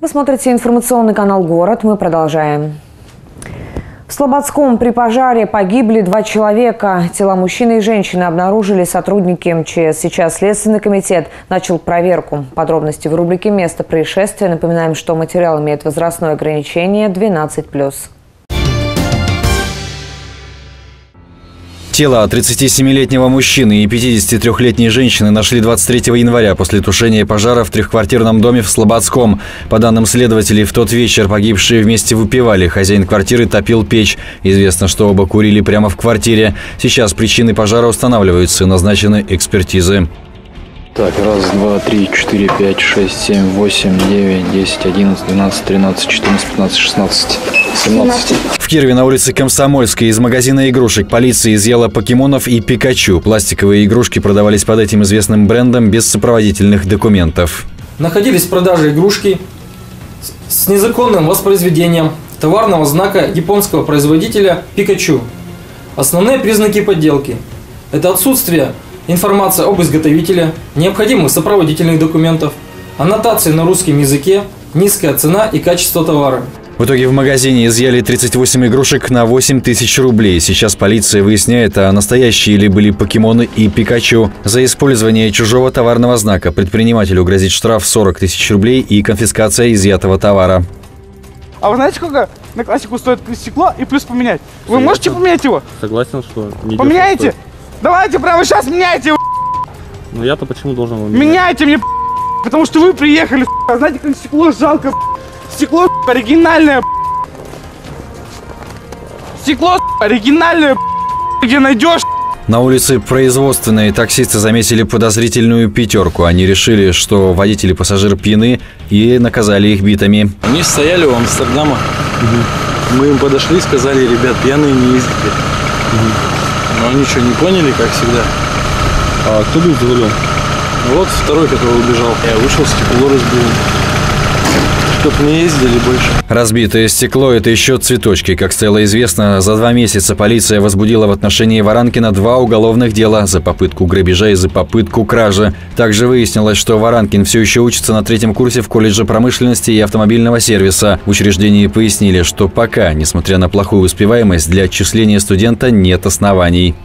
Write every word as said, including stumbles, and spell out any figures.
Вы смотрите информационный канал «Город». Мы продолжаем. В Слободском при пожаре погибли два человека. Тела мужчины и женщины обнаружили сотрудники эм че эс. Сейчас Следственный комитет начал проверку. Подробности в рубрике «Место происшествия». Напоминаем, что материал имеет возрастное ограничение двенадцать плюс. Тело тридцатисемилетнего мужчины и пятидесятитрёхлетней женщины нашли двадцать третьего января после тушения пожара в трехквартирном доме в Слободском. По данным следователей, в тот вечер погибшие вместе выпивали. Хозяин квартиры топил печь. Известно, что оба курили прямо в квартире. Сейчас причины пожара устанавливаются, назначены экспертизы. Так, раз, два, три, четыре, пять, шесть, семь, восемь, девять, десять, одиннадцать, двенадцать, тринадцать, четырнадцать, пятнадцать, шестнадцать, семнадцать. В Кирове на улице Комсомольской из магазина игрушек полиция изъяла покемонов и Пикачу. Пластиковые игрушки продавались под этим известным брендом без сопроводительных документов. Находились в продаже игрушки с незаконным воспроизведением товарного знака японского производителя Пикачу. Основные признаки подделки – это отсутствие информация об изготовителе, необходимых сопроводительных документов, аннотации на русском языке, низкая цена и качество товара. В итоге в магазине изъяли тридцать восемь игрушек на восемь тысяч рублей. Сейчас полиция выясняет, а настоящие ли были покемоны и Пикачу. За использование чужого товарного знака предпринимателю грозит штраф сорок тысяч рублей и конфискация изъятого товара. А вы знаете, сколько на классику стоит стекло и плюс поменять? Вы Согласен. можете поменять его? Согласен, что не поменяйте! Давайте прямо сейчас меняйте его! Ну я-то почему должен его менять? Меняйте мне, потому что вы приехали, а знаете, как стекло жалко, стекло оригинальное, стекло оригинальное, где найдешь. На улице Производственной таксисты заметили подозрительную пятерку. Они решили, что водители и пассажиры пьяны, и наказали их битами. Они стояли у Амстердама. Угу. Мы им подошли и сказали: ребят, пьяные не ездите. Угу. Но они что, не поняли, как всегда? А кто был за рулем? Вот второй, который убежал. Я вышел, стекло разбил. Чтоб не ездили больше. Разбитое стекло – это еще цветочки. Как стало известно, за два месяца полиция возбудила в отношении Варанкина два уголовных дела за попытку грабежа и за попытку кражи. Также выяснилось, что Варанкин все еще учится на третьем курсе в колледже промышленности и автомобильного сервиса. В учреждении пояснили, что пока, несмотря на плохую успеваемость, для отчисления студента нет оснований.